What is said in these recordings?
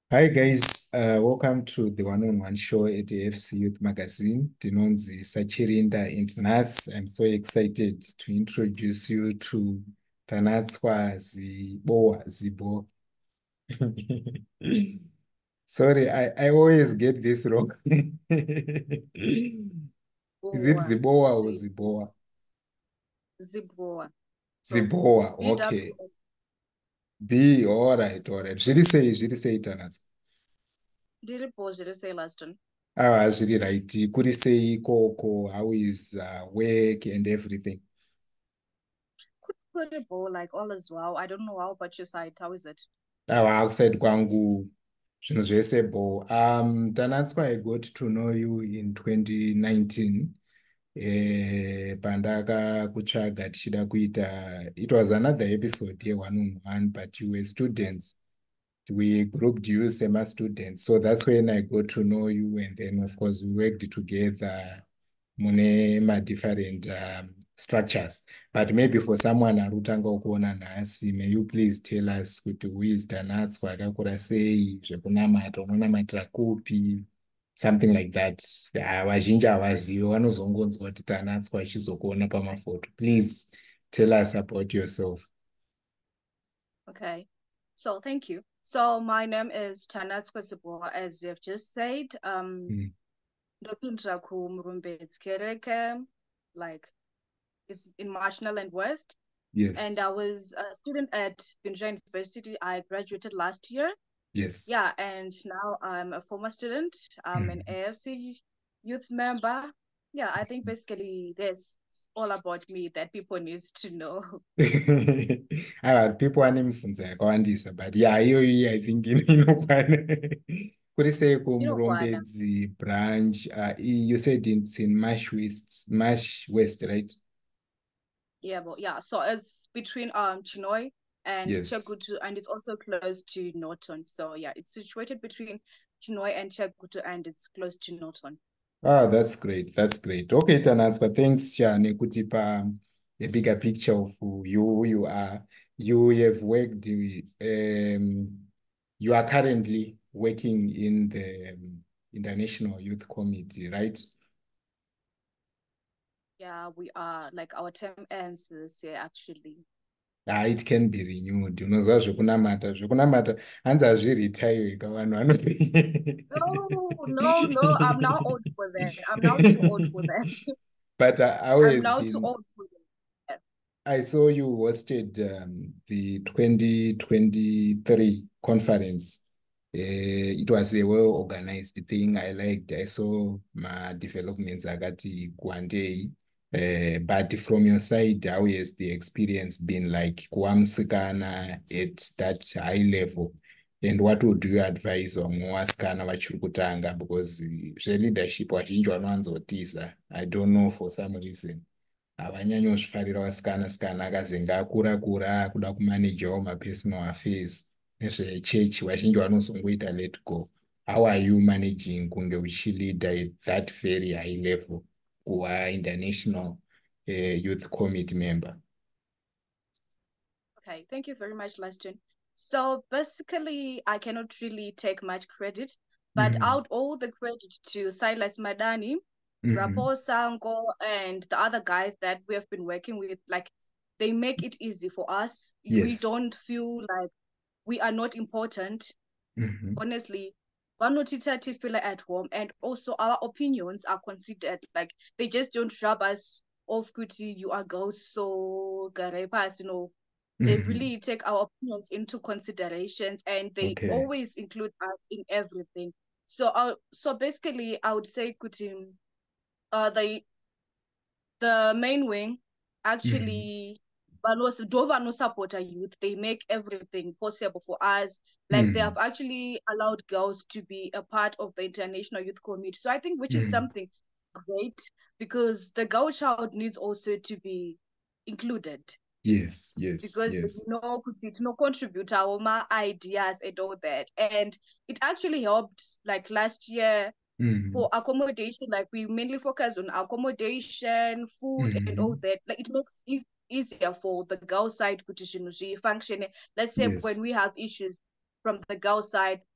Hi guys, welcome to the one-on-one show at the AFC Youth Magazine. Dinonzi Sachirinda and Nas. I'm so excited to introduce you to Tanatswa Zibo. Sorry, I always get this wrong. Is it Boa, Ziboa or Z, Ziboa? ZIBWOWA. So Ziboa, okay. BW, B, all right, all right. Zviri sei Tanatswa. did pause it say last one? Zviri right. Kuri sei ikoko, how is work and everything? Could it bowl like all as well? I don't know how, but your side, how is it? Outside kwangu zvinhu zvese bo. Tanatswa, I got to know you in 2019. Pandakakutsvaga tichida kuita, it was another episode ye1on1, but you were students. We grouped you semi students, so that's when I got to know you, and then of course we worked together mune different structures. But maybe for someone arutanga kuona nhasi, may you please tell us kuti who is Tanatswa, akakura sei, zvekunamata unonamatira kupi, something like that. Vazhinji havazivi, vanozongonzwa kuti Tanatswa achizokuona pamafoto. Please tell us about yourself. Okay, so thank you. So my name is Tanatswa ZIBWOWA, as you've just said. Ndopindira Murombedzi kereke, like it's in Marshall and West. And Yes. I was a student at Binja University. I graduated last year. Yes. Yeah, and now I'm a former student. I'm an AFC youth member. Yeah, I think basically that's all about me that people need to know. People vane mibvunzo yakawandisa, but yeah, iyoyi I think inokwana. Kuri sei You know what? kuMurombedzi branch? You said it's in Marsh West, right? Yeah, but yeah, so it's between Chinoy and Yes. Chegutu, and it's also close to Norton. So yeah, it's situated between Chinoy and Chegutu, and it's close to Norton. That's great. That's great. Okay, Tanatswa, thanks nekutipa a bigger picture of who you are. You have worked, you are currently working in the International Youth Committee, right? Yeah, we are like our term ends this year actually. It can be renewed. Unozva zvekunamata hanzi hazviritaiwe kavanhu No, I'm now old for that. I'm now too old for that. But I'm now too old for that. I saw you hosted the 2023 conference. It was a well-organized thing. I liked. I saw my developments akati kuwandei. But from your side, how has the experience been like kuwamusikana at that high level? And what would you advise vamwe vasikana vachiri kutanga? Because zveLeadership vazhinji vanowanzotiza. I don't know, for some reason havanyanyozvifarira vasikana akazenga akura kuda kumanajawo mapersonal affairs nezvechechi, vazhinji vanozongoita let go. How are you managing kunge uchilida at that very high level kuva international youth committee member? Okay, thank you very much, Leston. So basically, I cannot really take much credit, but out all the credit to Silas Madani, Rapo Sanko, and the other guys that we have been working with, like they make it easy for us. We Yes. don't feel like we are not important. Honestly, feel at home, and also our opinions are considered. Like they just don't rub us off. Kuti, you are girls, so garepas, they really take our opinions into considerations, and they Okay. always include us in everything. So basically, I would say, Kuti, the main wing actually no support our youth. They make everything possible for us. Like they have actually allowed girls to be a part of the International Youth Committee. So I think which is something great, because the girl child needs also to be included. Yes, yes, Because yes. could no contribute our ideas and all that. And it actually helped like last year for accommodation. Like we mainly focus on accommodation, food, and all that. Like it makes it easier for the girl side to function. Let's say when Yes. we have issues from the girl side,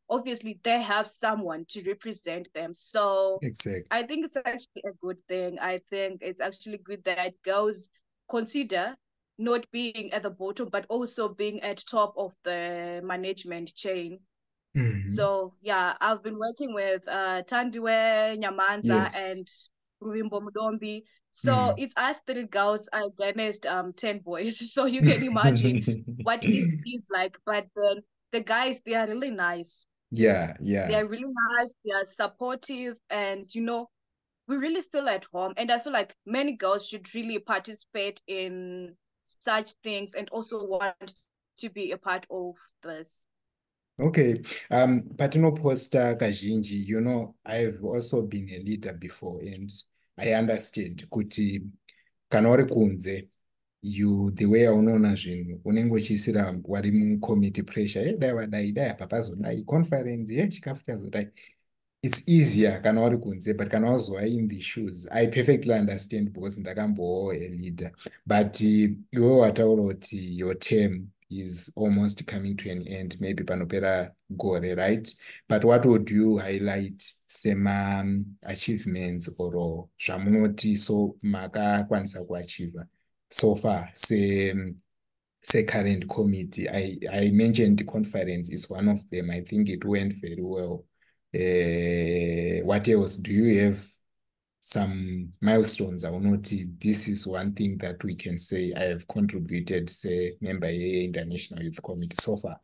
obviously they have someone to represent them. So Exactly. I think it's actually a good thing. I think it's actually good that girls consider not being at the bottom, but also being at top of the management chain. So yeah, I've been working with Tandiwe, Nyamanza, Yes. and Ruvimbo Mudombi. So Mm. it's us three girls against 10 boys. So you can imagine what it is like. But then the guys, they are really nice. Yeah, They yeah. are really nice, they are supportive, and we really feel at home. And I feel like many girls should really participate in such things and also want to be a part of this. Okay. Patinoposta kazhinji, I've also been a leader before, and I understand kuti kana uri kunze, the way unoona zvinhu unenge uchiisira wari mucommittee pressure, dai wadai apa pazodai conference, chikafu chazodai. It's easier kana uri kunze, but kana wazova in the shoes, I perfectly understand because ndakambowo a leader. But iwe wataura kuti your term is almost coming to an end, maybe panopera gore, right? But what would you highlight sema achievements or zvamunoti so makakwanisa kuachieva so far current committee? I mentioned the conference is one of them. I think it went very well. What else? Do you have some milestones? I will note this is one thing that we can say I have contributed, say, member International Youth Committee so far.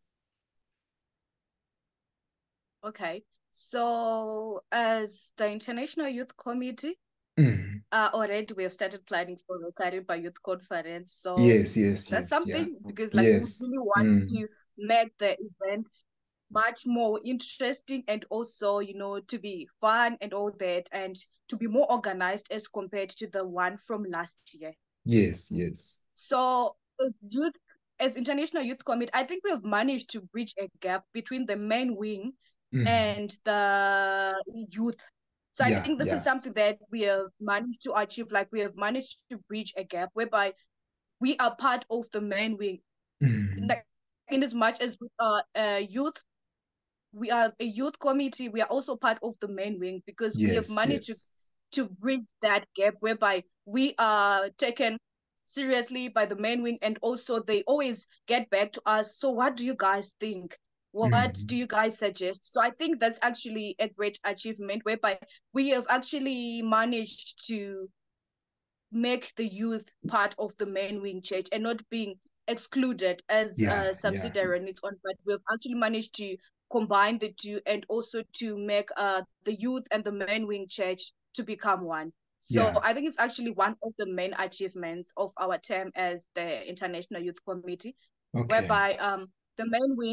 Okay. So as the International Youth Committee, already we have started planning for the Kariba Youth Conference. So Yes, yes, that's yes, yeah. something because like we Yes. really want to make the event much more interesting and also, to be fun and all that and to be more organized as compared to the one from last year. Yes, yes. So as International Youth Committee, I think we have managed to bridge a gap between the main wing and the youth. So I think this is something that we have managed to achieve. Like we have managed to bridge a gap whereby we are part of the main wing. Like, in as much as we are a youth committee, we are also part of the main wing because we have Yes, managed yes. to bridge that gap whereby we are taken seriously by the main wing and also they always get back to us. So what do you guys think? What do you guys suggest? So I think that's actually a great achievement whereby we have actually managed to make the youth part of the main wing church and not being excluded as a subsidiary on its own, but we've actually managed to combine the two and also to make the youth and the main wing church to become one. So I think it's actually one of the main achievements of our term as the International Youth Committee, whereby the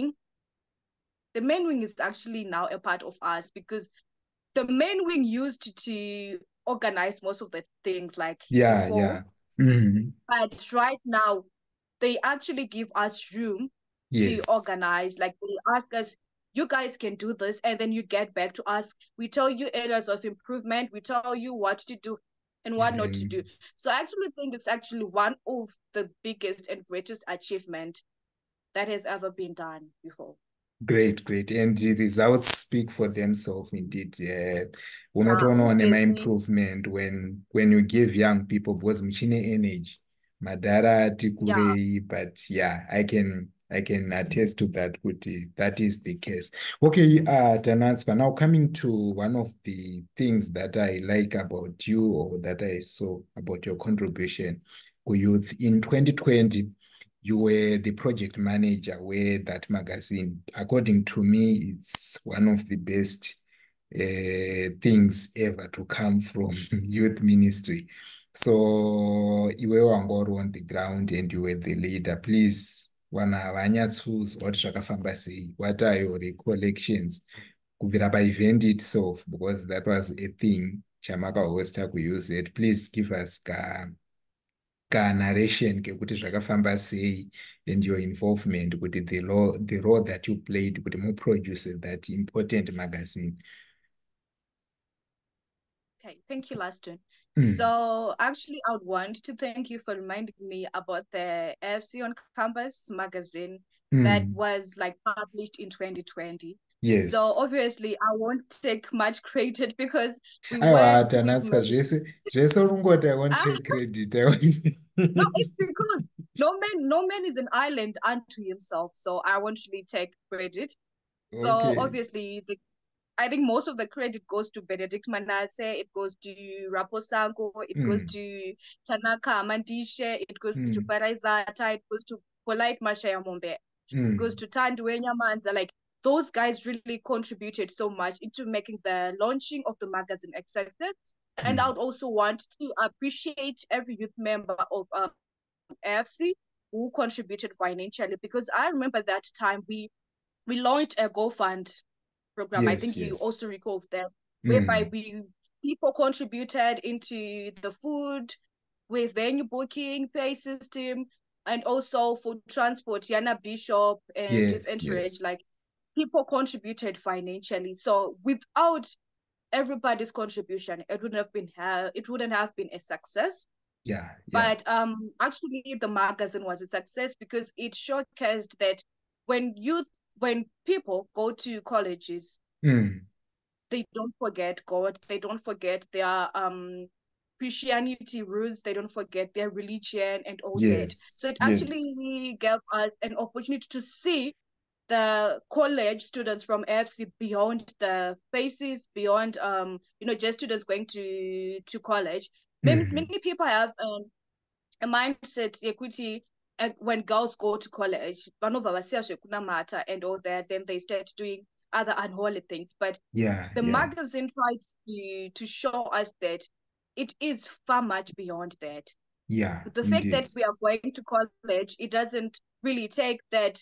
main wing is actually now a part of us because the main wing used to organize most of the things like before. But right now, they actually give us room to organize. Like they ask us, you guys can do this, and then you get back to us. We tell you areas of improvement. We tell you what to do and what not to do. So I actually think it's actually one of the biggest and greatest achievement that has ever been done before. Great, great. And the results speak for themselves indeed. We're not on an improvement when you give young people because machine energy. Madara tikurei, but I can attest to that. That is the case. Okay, Tanatswa, now coming to one of the things that I like about you or that I saw about your contribution with youth in 2020. You were the project manager where that magazine, according to me, it's one of the best things ever to come from youth ministry. So you were on the ground and you were the leader. Please, what are your recollections kubvira paevent itself, because that was a thing chamakahosta kuuse it. Please give us narration kekuti zvakafamba sei and your involvement kuti the role that you played kuti muproduce that important magazine. Okay, thank you, Laston. So actually, I would want to thank you for reminding me about the AFC on Campus magazine that was like published in 2020. So Yes. obviously I won't take much credit because we Aiwa, worked, we've Tanatswa, made. zvese unongoti I won't take credit. I won't... No, it's because no man is an island unto himself. So I won't really take credit. So Okay. obviously I think most of the credit goes to Benedict Manase, it goes to Raposanko, it goes Mm, to Tanaka Mandishe, it goes to mm, Paraizata, it goes to Polite Mashaya Mombe, it goes mm, to Tanduenya Manza. Like those guys really contributed so much into making the launching of the magazine accepted. And I mm. would also want to appreciate every youth member of AFC who contributed financially because I remember that time we launched a GoFund program. I Yes, think you yes. also recall that, whereby Mm, people contributed into the food, with venue booking, pay system, and also for transport. Yana Bishop and his yes, entourage, yes. like people contributed financially. So without everybody's contribution, it wouldn't have been a success. Yeah, yeah. But actually the magazine was a success because it showcased that when youth when people go to colleges, Mm, they don't forget God, they don't forget their Christianity roots, they don't forget their religion and all that. yes, So it yes. actually gave us an opportunity to see the college students from AFC beyond the faces, beyond just students going to college. Mm, Many people have a mindset equity when girls go to college, vanobva vasiya zvekunamata and all that, then they start doing other unholy things. But yeah, the yeah, magazine tried to show us that it is far much beyond that. yeah, The fact that indeed. we are going to college, it doesn't really take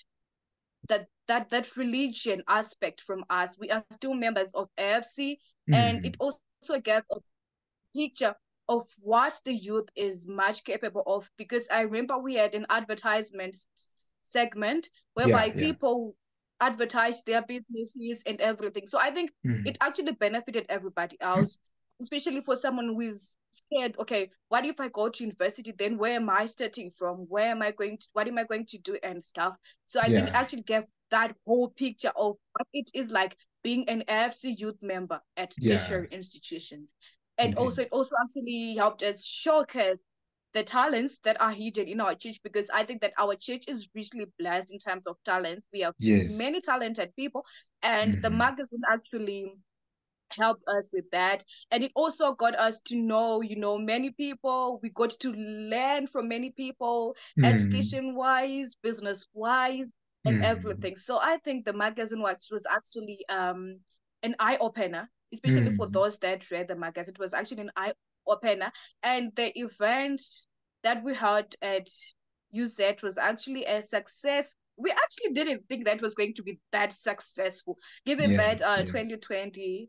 that religion aspect from us. We are still members of AFC, and it Mm, also gave a picture of what the youth is much capable of, because I remember we had an advertisement segment yeah, whereby yeah. people advertised their businesses and everything. So I think Mm, it actually benefited everybody else, especially for someone who is scared. Okay, what if I go to university? Then where am I starting from? What am I going to do and stuff? So I think it yeah, actually gave that whole picture of what it is like being an AFC youth member at yeah, tertiary institutions. And also indeed. it also actually helped us showcase the talents that are hidden in our church, because I think that our church is richly blessed in terms of talents. We have Yes. many talented people, and the Mm-hmm. magazine actually helped us with that. And it also got us to know, many people. We got to learn from many people, Mm, education wise, business wise, and mm, everything. So I think the magazine was actually an eye opener, especially for mm. those that read the magazine. It was actually an eye opener. And the event that we had at UZ was actually a success. We actually didn't think that was going to be that successful, given Yeah, that yeah. 2020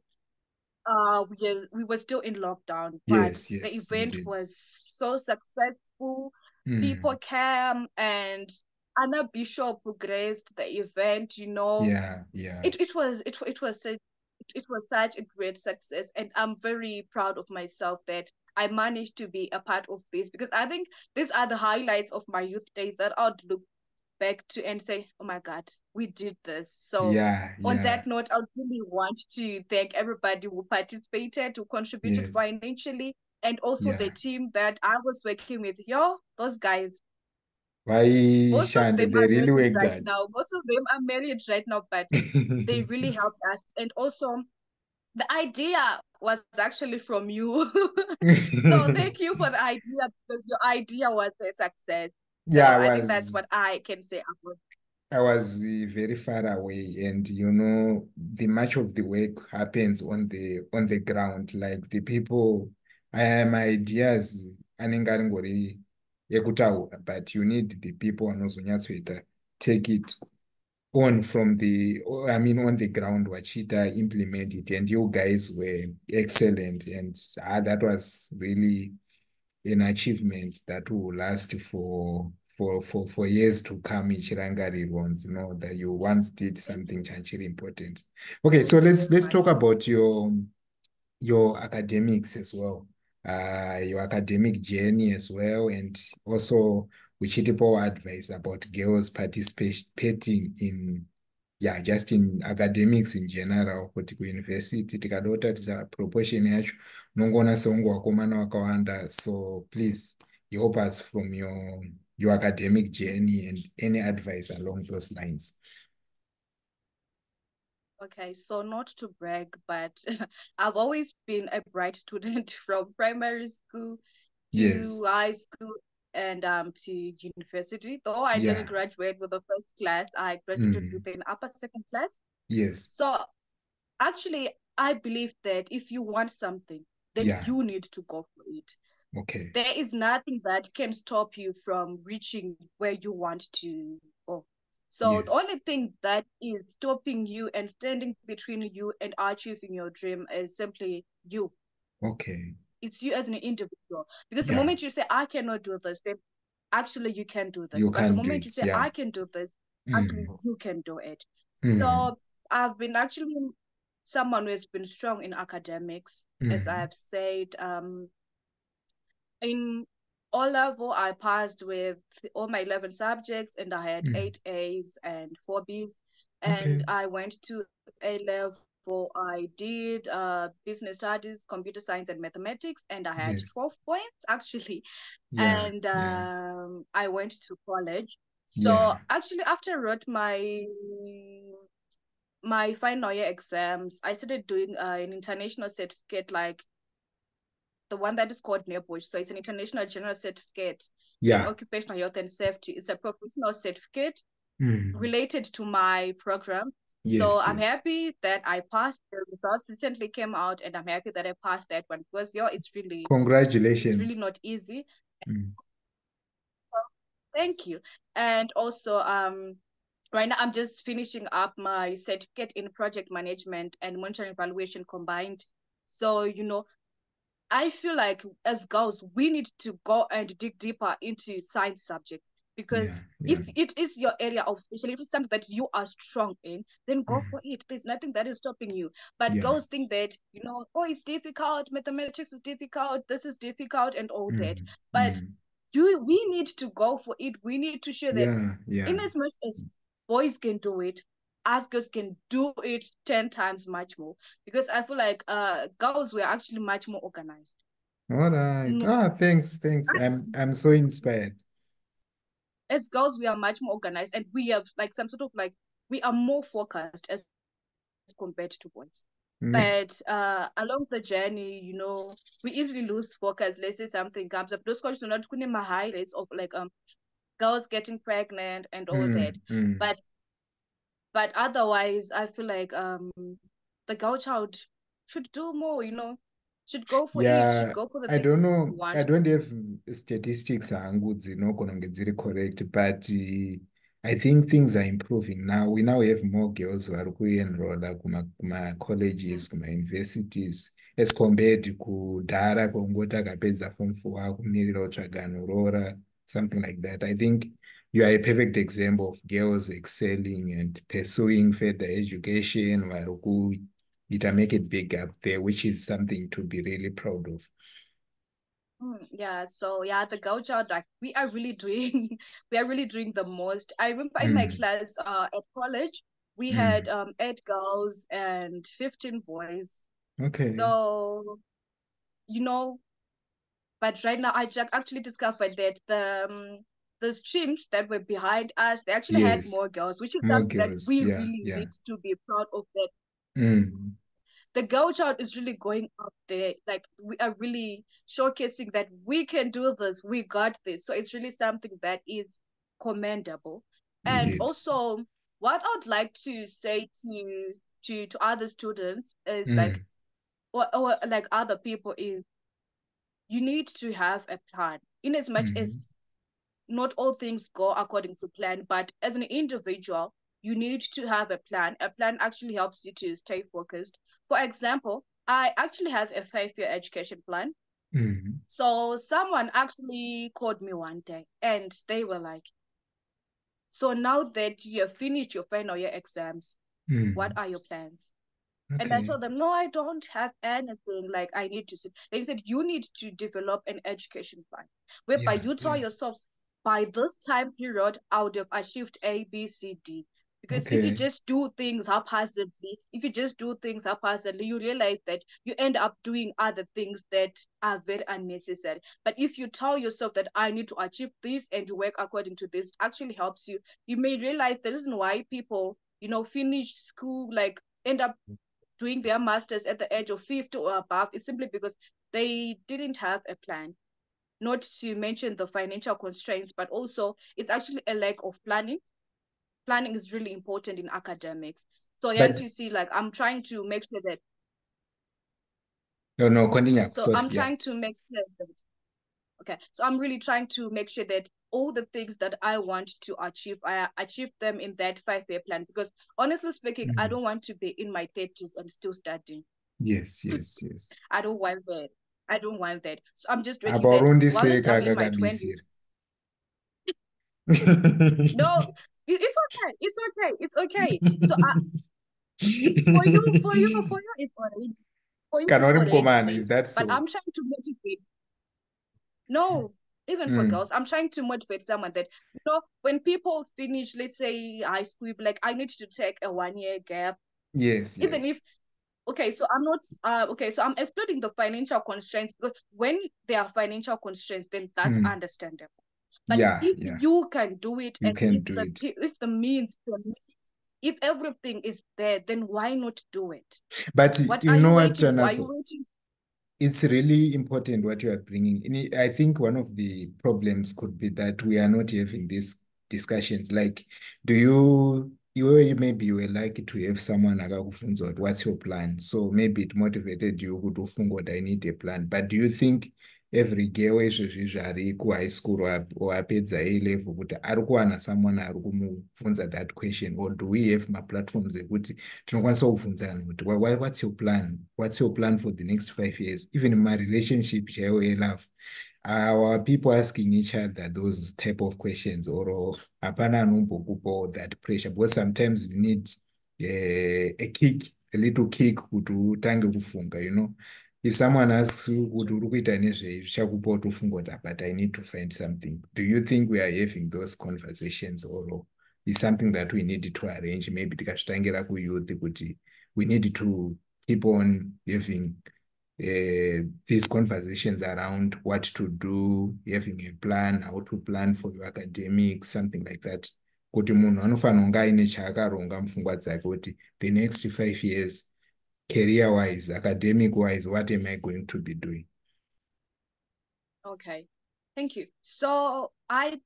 we were still in lockdown, but Yes, the yes, event indeed. was so successful. People Mm. came, and Anna Bishop graced the event. Yeah, yeah. It was such a great success, and I'm very proud of myself that I managed to be a part of this, because I think these are the highlights of my youth days that I'd look back to and say, oh my God, we did this. So Yeah, on yeah. that note, I really want to thank everybody who participated, who contributed Yes. financially, and also the Yeah. team that I was working with. Yo, those guys, Why, most of Shand, them they are really married worked right hard. now. Most of them are married right now, but they really helped us. And also, the idea was actually from you. So thank you for the idea, because your idea was a success. So Yeah, I think that's what I can say about. I was very far away, and the much of the work happens on the ground. Like the people, I have my ideas anenge ari ngori ekutaura, but you need the people vanozonyatsoita take it on from on the ground, wachita implement it, and you guys were excellent, and that was really an achievement that will last for years to come ichirangarirwa, that you once did something chachiri important. Okay, so Thank you let's very let's much. talk about your academics as well, your academic journey as well, and also Wichitipo advice about girls participating yeah, just in academics in general, kuti kuuniversity tikada kutarisa proportion yacho unongoona seunge wakomana wakawanda. So please help us from your academic journey and any advice along those lines. Okay, so not to brag, but I've always been a bright student from primary school to Yes. high school and to university. Though I didn't Yeah. graduate with the first class, I graduated with an upper second class. Yes. So actually, I believe that if you want something, then Yeah. you need to go for it. Okay. There is nothing that can stop you from reaching where you want to go. So the Yes. only thing that is stopping you and standing between you and achieving your dream is simply you. Okay. It's you as an individual. Because the Yeah. moment you say, I cannot do this, then actually you can do this. You But the can't do moment you it. say, Yeah. I can do this, actually you can do it. Mm. So I've been actually someone who has been strong in academics, as I've said. In O level, I passed with all my 11 subjects and I had 8 A's and 4 B's. Okay. And I went to A level. I did business studies, computer science, and mathematics, and I had Yes. 12 points actually. Yeah. And Yeah. I went to college. So Yeah. actually, after I wrote my final year exams, I started doing an international certificate, like the one that is called NEPOSH. So it's an international general certificate in Yeah. occupational health and safety. It's a professional certificate Mm. related to my program. So Yes. I'm Yes. happy that I passed. The results recently came out, and I'm happy that I passed that one because it's really Congratulations. not easy. Mm. So, thank you. And also right now I'm just finishing up my certificate in project management and monitoring evaluation combined. So I feel like as girls, we need to go and dig deeper into science subjects Yeah. because Yeah. if it is your area of specialty, if it's something that you are strong in, then go Mm. for it. There's nothing that is stopping you. But Yeah. girls think that, oh, it's difficult, mathematics is difficult, this is difficult, and all that. Mm. But Mm. we need to go for it. We need to show that Yeah. Yeah. in as much as boys can do it, us girls can do it 10 times much more because I feel like girls were actually much more organized. All right. No, Ah, thanks. Thanks. I'm so inspired. as girls we are much more organized and we have like some sort of like we are more focused as compared to boys. Mm. But along the journey, we easily lose focus. Let's say something comes up. Those questions are not going to highlights of like girls getting pregnant and all that. Mm. Mm. But otherwise, I feel like the girl child should do more. Should go for it. Should Yeah, go for the I things don't you know. I want. don't have statistics hangu dzinogona kunge dziri correct, but I think things are improving now. We now have more girls vari kuenrolla kuma-colleges, kuma-universities, as compared kudhara kwangoti akapedza form 4 akumirira kutsvaga nhorora, something like that. I think you are a perfect example of girls excelling and pursuing further education vari make it big up there, which is something to be really proud of. Yeah, so yeah, the girl child, like we are really doing we are really doing the most. I remember in my Mm. class at college, we had Mm. 8 girls and 15 boys. Okay. So, you know, but right now I just actually discovered that the streams that were behind us, they actually had Yes. more girls, which is More something that girls. we Yeah. really Yeah. need to be proud of, that Mm. the girl child is really going up there. Like we are really showcasing that we can do this, we got this. So it's really something that is commendable. And Indeed. also, what I would like to say to other students is like, Mm. or like other people, is you need to have a plan. In as much Mm. as not all things go according to plan, but as an individual, you need to have a plan. A plan actually helps you to stay focused. For example, I actually have a 5-year education plan. Mm. So someone actually called me one day and they were like, so now that you have finished your final year exams, what Mm. are your plans? And I Okay. told them, no, I don't have anything. Like, I need to sit. They said, you need to develop an education plan whereby Yeah. you tell Yeah. yourself, by this time period, I would have achieved A, B, C, D. Because if you Okay. just do things haphazardly, you realize that you end up doing other things that are very unnecessary. But if you tell yourself that I need to achieve this and you work according to this, it actually helps you. You may realize the reason why people, finish school, like end up doing their masters at the age of 50 or above is simply because they didn't have a plan. Not to mention the financial constraints, but also it's actually a lack of planning. Planning is really important in academics. So hence But you see, like I'm trying to make sure that no, continue. so Sorry. I'm Yeah. trying to make sure that okay. So I'm really trying to make sure that all the things that I want to achieve, I achieve them in that 5-year plan. Because honestly speaking, I Mm. don't want to be in my 30s and still studying. Yes, yes, yes. I don't want that. I don't want that. So I'm just working that Abarundi whilst seka I'm in my kakabisira. 20s. No, it's okay. It's okay. It's okay. So for you, it's already for you, it's Kanori already mkomani, is late. that But so? I'm trying to motivate. No, even for Mm. girls, I'm trying to motivate someone that when people finish, let's say high school, like I need to take a 1-year gap. Yes, Even if yes. okay, so I'm not okay, so I'm excluding the financial constraints because when there are financial constraints, then that's Mm. understandable. But Yeah, if yeah. you can do it, You and can do it. if the means permit, if everything is there, then why not do it? But What you are you know what, waiting for? Are you Tanatswa? waiting? It's really important what you are bringing. I think one of the problems could be that we are not having these discussions. Like, maybe you were lucky to have someone akakufunza kuti what's your plan? So maybe it motivated you kuti ufunge kuti I need a plan. But do you think every girl izvozvi ari kuhigh school or apedza A level kuti ari kuwana someone ari kumufunza that question, or do we have maplatforms ekuti tinokwanisa kubvunzana kuti what's your plan? What's your plan for the next 5 years? Even in my relationship chaiwo yelove, our people asking each other those type of questions, or hapana anombokupawo that pressure, because sometimes you need a kick, a little kick kuti utange kufunga. If someone asks you kuti uri kuita nezvei, zvichakupa kuti ufunga kuti but I need to find something. Do you think we are having those conversations, or is something that we need to arrange? Maybe tikazvitangira kuyouth kuti we need to keep on having these conversations around what to do, having a plan, how to plan for your academics, something like that. Kuti munhu anofanira kunge aine chaakaronga mupfungwa dzake kuti the next 5 years, career-wise, academic-wise, what am I going to be doing? Okay, thank you. So I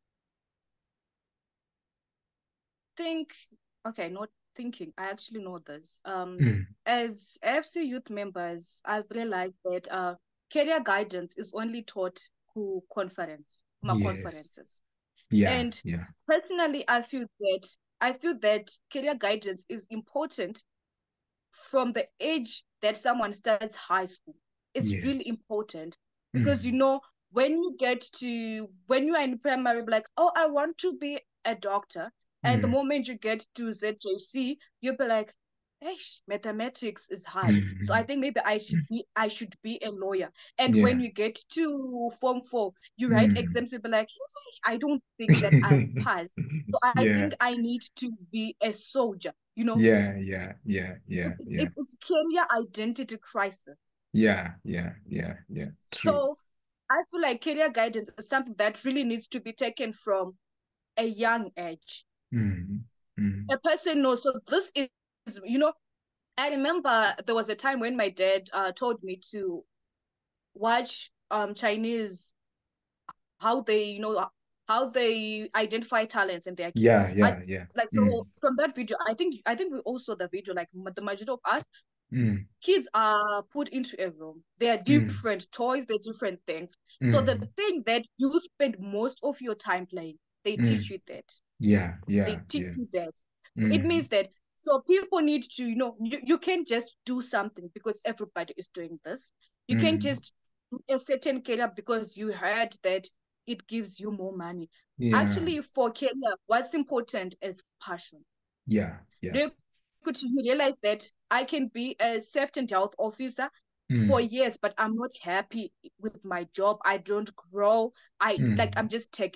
think, okay, not thinking, I actually know this. As AFC youth members, I've realized that career guidance is only taught through Yes. conferences. Yeah, And yeah. personally, I feel that career guidance is important from the age that someone starts high school. It's really Yes. important because when you are in primary, like, oh, I want to be a doctor, and the moment you get to ZJC, you'll be like, hey, mathematics is hard, so I think maybe I should be a lawyer. And when Yeah. you get to Form 4, you write exams, you'll be like, hey, I don't think that I've passed, so I Yeah. think I need to be a soldier. Yeah, yeah, yeah, yeah, It's, yeah. it's, it's career identity crisis. Yeah, yeah, yeah, yeah. True. So I feel like career guidance is something that really needs to be taken from a young age. A person knows. So this is, I remember there was a time when my dad told me to watch Chinese, how they identify talents in their kids. Yeah, yeah, yeah. So from that video, I think we also saw the video, like the majority of us kids are put into a room. They are different toys, they're different things. So the thing that you spend most of your time playing, they teach you that. Yeah, yeah, They teach yeah. you that. So it means that so people need to, you can't just do something because everybody is doing this. You can't just do a certain career because you heard that it gives you more money. Yeah, Actually, for career, what's important is passion. yeah, yeah. Could you realize that I can be a safety and health officer for years, but I'm not happy with my job. I don't grow. I'm just stagnant.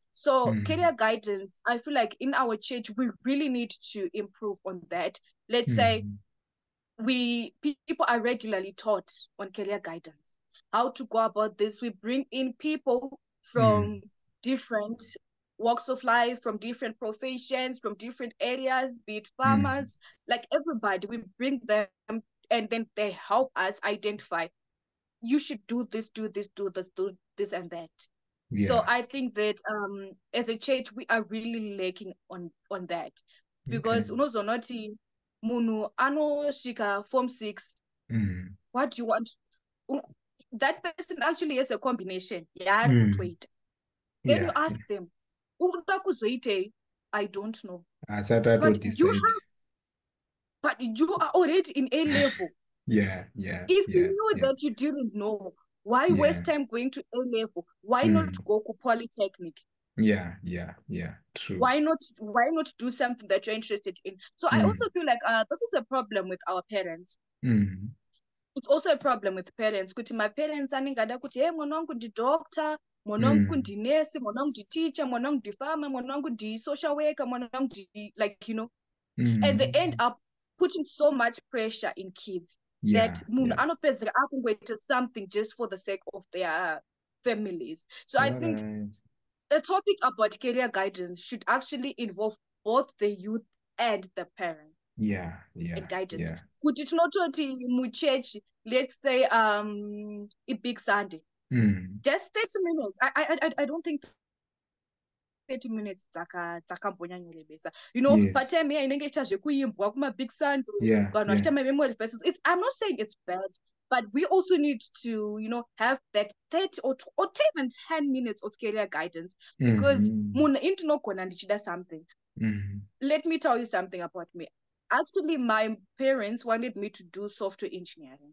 So career guidance, I feel like in our church, we really need to improve on that. Let's say people are regularly taught on career guidance, how to go about this. We bring in people from different walks of life, from different professions, from different areas, be it farmers, like everybody, we bring them, and then they help us identify, you should do this, do this, do this, do this and that. So I think that as a church, we are really lacking on that, because unozonoti munu anosvika form 6, what do you want? That person actually has a combination. Then you ask them, I don't know. But you are already in A level. If you knew that you didn't know, why waste time going to A level? Why not go to Polytechnic? True. Why not do something that you're interested in? So I also feel like this is a problem with our parents. It's also a problem with parents. Kuti my parents aningada kuti hey, mwana wangu ndi doctor, mwana wangu ndi nurse, mwana wangu ndi teacher, mwana wangu ndi farmer, mwana wangu ndi social worker, mwana wangu ndi, like, you know, and they end up putting so much pressure in kids that munhu anopedzera akungoita something just for the sake of their families. So I think a topic about career guidance should actually involve both the youth and the parents. And guidance. Kuti tinototi muchurch, let's say a big Sunday, just 30 minutes. I don't think 30 minutes dzakambonyanyorebesa, you know, patime iya inenge icha zvekuimbwa kuma big Sunday, vanhu vachiita my memory verses. I'm not saying it's bad, but we also need to, you know, have that 30 or even 10 minutes of career guidance, because munhu indinogona ndichida something. Let me tell you something about me. Actually, my parents wanted me to do software engineering.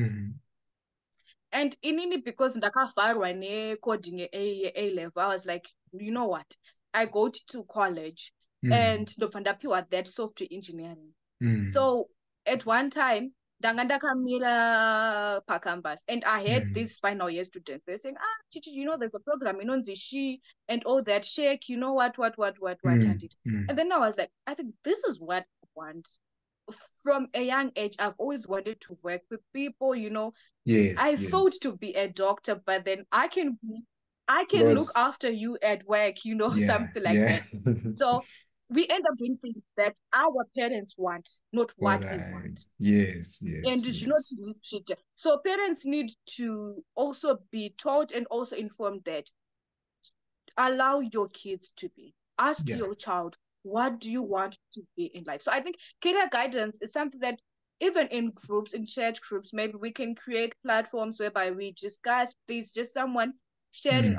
And inini, because ndakavarwa ne-coding A level, I was like, you know what? I go to college and ndofandapiwa that software engineering. So at one time, ndakamira pacampus, and I had these final year students. They're saying, Chichi, you know, there's a program, you know, SHEQ and all that, SHEQ, you know what, and it. And then I was like, I think this is what I want. From a young age, I've always wanted to work with people, you know. I thought to be a doctor, but then I can look after you at work, you know, something like that. So we end up doing things that our parents want, not what we want. And it's not shit. So parents need to also be taught and also informed that allow your kids to be. Ask your child, what do you want to be in life? So I think career guidance is something that even in groups, in church groups, maybe we can create platforms whereby we discuss these, just someone sharing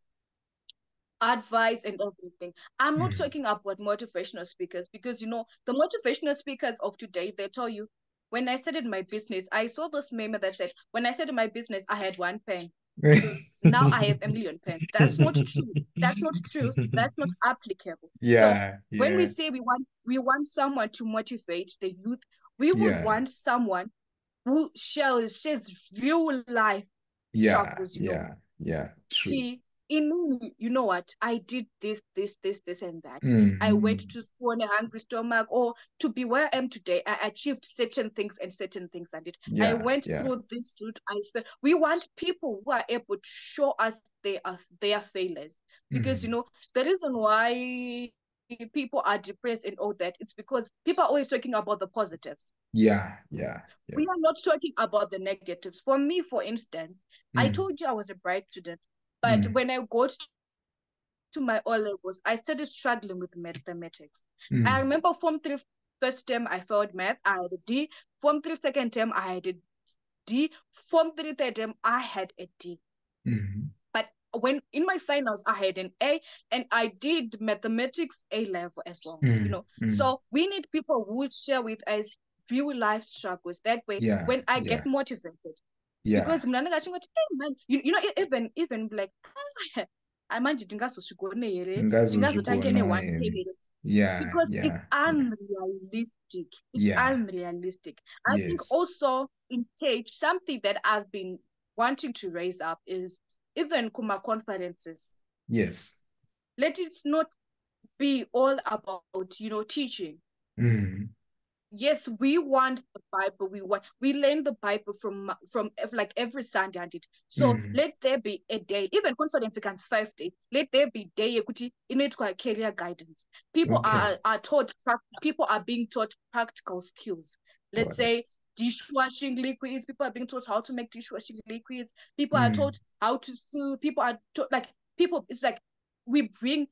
advice and everything. I'm not talking about motivational speakers, because, you know, the motivational speakers of today, they tell you, when I started my business, I saw this meme that said, when I started my business, I had 1 pen. Now I have 1 million pens. That's not true. That's not true. That's not applicable. So when we say we want someone to motivate the youth, we would want someone who shares real life struggles, you know. True. In me, you know what, I did this and that. I went to school on a hungry stomach, or to be where I am today, I achieved certain things and it. I went through this route. We want people who are able to show us their failures, because, you know, the reason why people are depressed and all that, it's because people are always talking about the positives. We are not talking about the negatives. For me, for instance, I told you I was a bright student. But when I got to my O-levels, I started struggling with mathematics. I remember Form 3 first term, I failed math, I had a D. Form 3 second term, I had a D. Form 3 third term, I had a D. But when in my finals, I had an A, and I did mathematics A level as well, you know. So we need people who share with us real life struggles. That way, when I get motivated, because hey, man, you know, even like I manje ndingazosvigone here, ndingazotangene 1K, because it's unrealistic. It's unrealistic. I think also in church, something that I've been wanting to raise up is even kuma conferences. let it not be all about, teaching. Yes, we want the Bible. We learn the Bible from like every Sunday and it. So let there be a day, even conference against 5 days. Let there be day ekuti inoitwa career guidance. People are taught. People are being taught practical skills. Let's say dishwashing liquids. People are being taught how to make dishwashing liquids. People are taught how to sew. People are taught people. It's like we bring.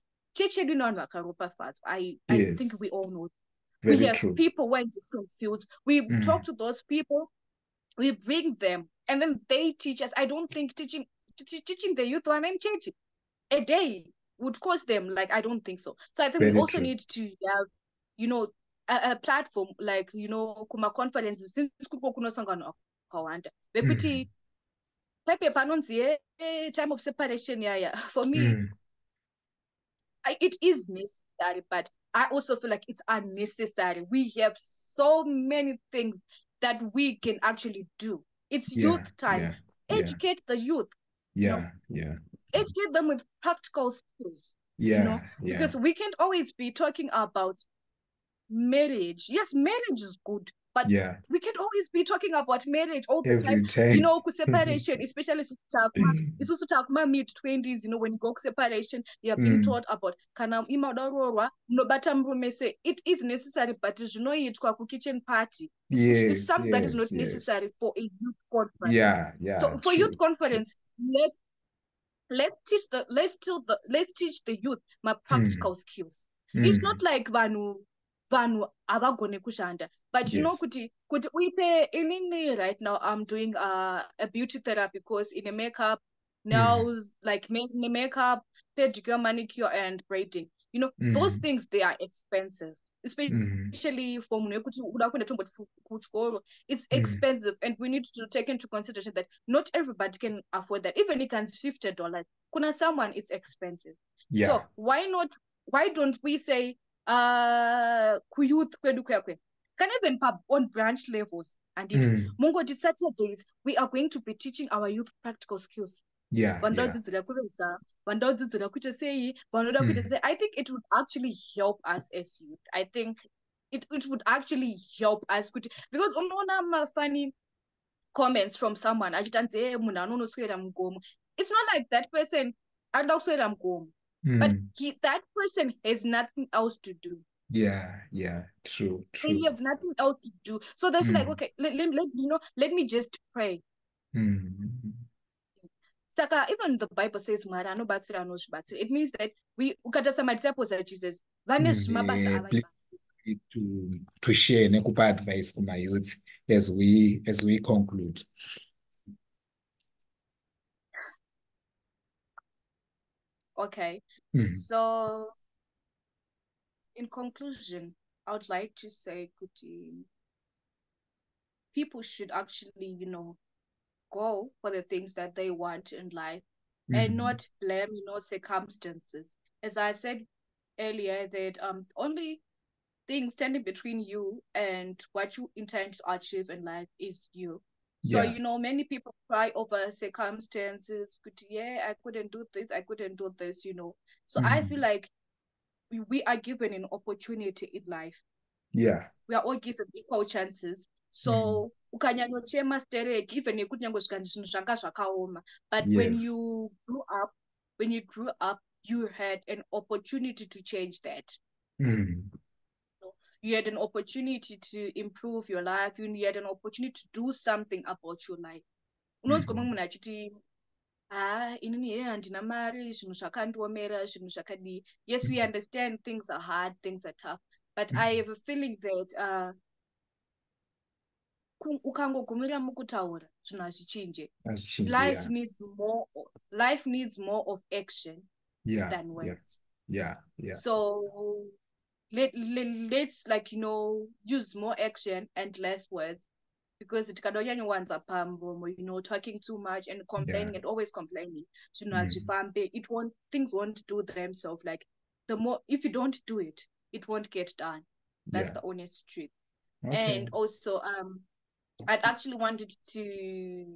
I think we all know. Very we have true. people who are in different fields. We talk to those people, we bring them, and then they teach us. I don't think teaching the youth one I'm changing a day would cost them. Like, I don't think so. So I think Very we also true. need to have, a platform like, kuma conferences since kunosangano akawanda. Bekuti pepe panonzi time of separation for me it is necessary, but I also feel like it's unnecessary. We have so many things that we can actually do. It's youth time. Educate the youth. Educate them with practical skills. Because we can't always be talking about marriage. Yes, marriage is good, but we can't always be talking about marriage all the time. Separation, especially mid-20s, when you go separation, you are being taught about it is necessary, but kitchen party. It's something that is not necessary for a youth conference. So for youth conference, let's teach the youth my practical skills. It's not like vanhu avagone kushanda, but kuti uipe inini. Right now I'm doing a beauty therapy course in a makeup, nails, like makeup, pedicure, manicure, and braiding. Those things, they are expensive, especially for it's expensive, and we need to take into consideration that not everybody can afford that. Even it can $50, kuna someone it's expensive. So why don't we say youth kwedu can even on branch levels, and mungoti Saturdays we are going to be teaching our youth practical skills. I think it would actually help us as youth. I think it would actually help us, because unoona funny comments from someone it's not like that person but that person has nothing else to do. True. They have nothing else to do, so they feel like, okay, let me just pray. Saka, even the Bible says it means that we ukata some disciples of Jesus to share nekupa advice to my youth as we conclude. Okay. So in conclusion, I would like to say, people should actually, go for the things that they want in life and not blame, circumstances. As I said earlier, that only thing standing between you and what you intend to achieve in life is you. So, many people cry over circumstances. I couldn't do this. So I feel like we are given an opportunity in life. We are all given equal chances. So ukanyanyochema stereki even nekuti nyangosvika zvinhu zvanga zvakaoma, but when you grew up you had an opportunity to change that. You had an opportunity to improve your life. You had an opportunity to do something about your life. Unonzwa munhu achiti inini handina mari, zvinhu zvakandiomera, zvinhu zvakadii. Yes, we understand things are hard, things are tough, but I have a feeling that ukangogumira mukutaura zvinhu hazvichinje. Life needs more of action than words. So let's use more action and less words, because it can talking too much and complaining and always complaining. Things won't do themselves. Like, if you don't do it, it won't get done. That's the honest truth. And also I'd actually wanted to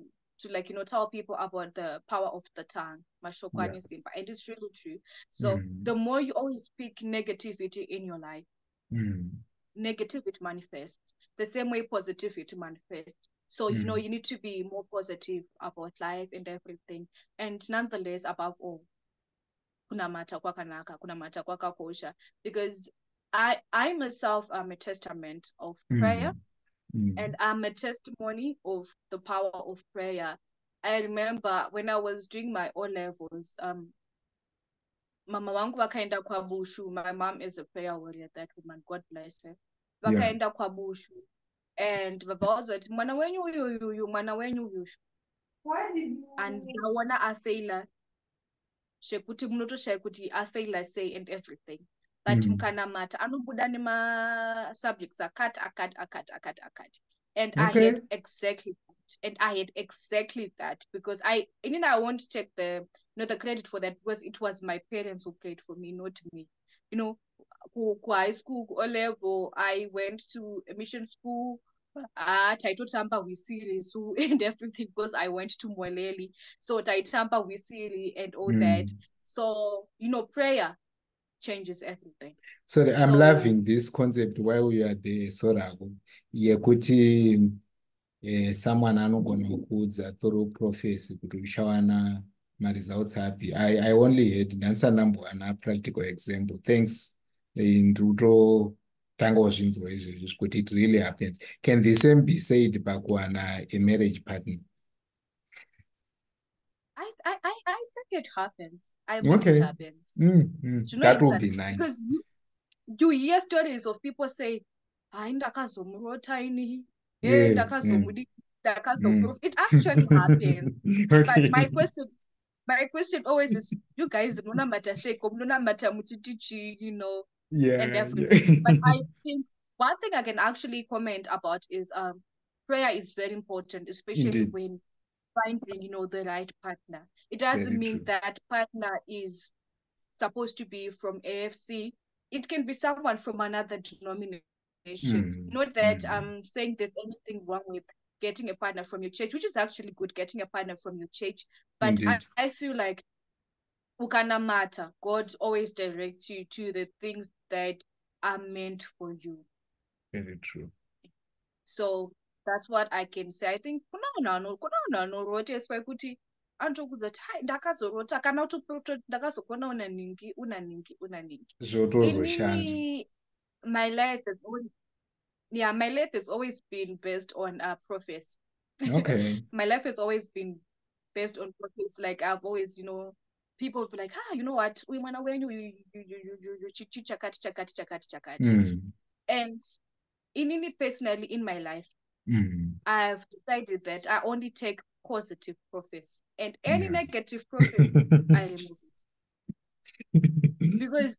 to like, tell people about the power of the tongue, Yeah. and it's really true. So the more you always speak negativity in your life, negativity manifests. The same way positivity manifests. So, you need to be more positive about life and everything. And nonetheless, above all, kunamata kwakanaka, kunamata kwakakosha. Because I myself am a testament of prayer, and I'm a testimony of the power of prayer. I remember when I was doing my O-levels, mama wangu wakaenda kwa bushu. My mom is a prayer warrior, that woman, God bless her. Wakaenda kwa bushu, and baba wazo ati mwana wenyu huyu mwana wenyu huyu, and ndawona afeyila shekuti munotoshaya kuti afeyila say and everything, but mkanamata anobuda nema-subjects akati. And I had exactly that. And I had exactly that, because I won't take the the credit for that, because it was my parents who prayed for me, not me. High school, O-level, I went to a mission school. Taitotamba wisiri and everything, because I went to Mweleli. So taitamba wisiri and all that. So prayer changes everything. Sorry, I'm loving this concept while we are there. Sorago yekuti someone anogona kuudza through prophecy kuti uchawana results happy. I only had ndanisandambowana practical example. Thanks. Ndototanga kuzvinzwa izvozvo kuti it really happens. Can the same be said pakuwana a marriage partner? I think it happens. I think it happens. That would be nice. Because you hear stories of people say, ndakazomurota ini, ndakazomudi, it actually happens. But my question always is, you guys munamata seko, munamata mutitichi, and everything. But I think one thing I can actually comment about is prayer is very important, especially when finding the right partner. It doesn't mean that partner is supposed to be from AFC. It can be someone from another denomination. Not that I'm saying there's anything wrong with getting a partner from your church, which is actually good, getting a partner from your church. But I feel like ukana matter, God always directs you to the things that are meant for you. Very true. So that's what I can say. I think kuti andokudza kuti ndakazorota kana kuti ndakazokona unaningi inini my life has always been based on prophecy. Okay. My life has always been based on prophecy. Like I've always people be like, you know what, we wanna when you chakati. And inini personally in my life, I've decided that I only take positive prophecy, and any negative prophecy I remove it, because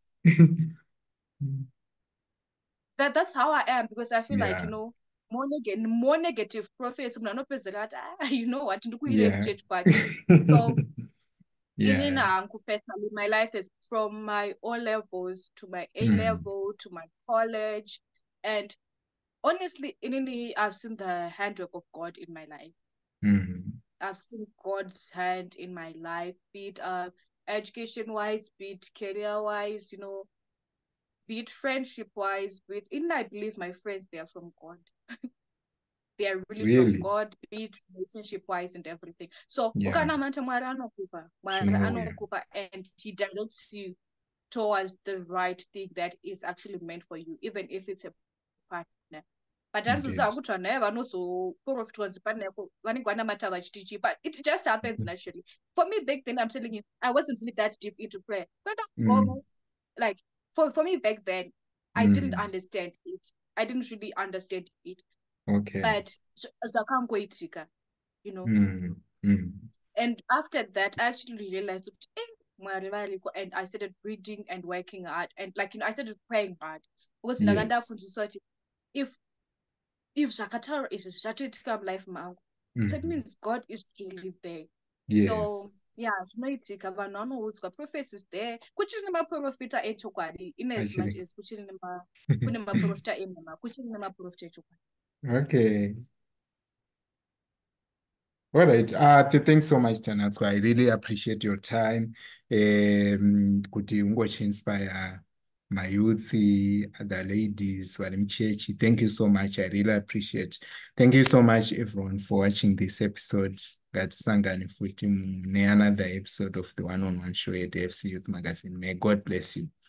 that's how I am. Because I feel like more negative prophecy, you know what, so personally, my life is from my O levels to my A level to my college, and honestly, I've seen the handwork of God in my life. I've seen God's hand in my life, be it education-wise, be it career-wise, be it friendship-wise, I believe my friends, they are from God. They are really from God, be it relationship-wise and everything. So, and he directs you towards the right thing that is actually meant for you, even if it's a partner. But that's but it just happens naturally. For me back then, I'm telling you, I wasn't really that deep into prayer. But like for me back then, I didn't understand it. I didn't really understand it. Okay. But and after that, I actually realized and I started reading and working hard, and I started praying hard, because if Zakatara is a life mangu, so it means God is really there. So prophecy is there. Kuchiri nemaprofita echokwadi, in as much as kuchiri nemaprofita enema, kuchiri nemaprofita echokwadi. Okay. All right. Thanks so much, Tanatswa. I really appreciate your time. Kuti inspire my youth, the ladies, church. Thank you so much. I really appreciate. Thank you so much, everyone, for watching this episode. Ngatisangane futhi another episode of the one-on-one show at the AFC Youth Magazine. May God bless you.